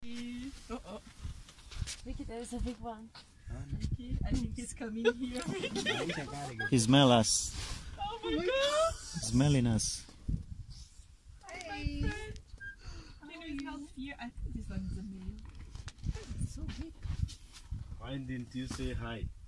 Oh, oh. Vicky, there is a big one. Vicky, I think he's coming here. He smell us. Oh my god! Smelling us. Hey! He's not here. I think this one is a male. It's so big. Why didn't you say hi?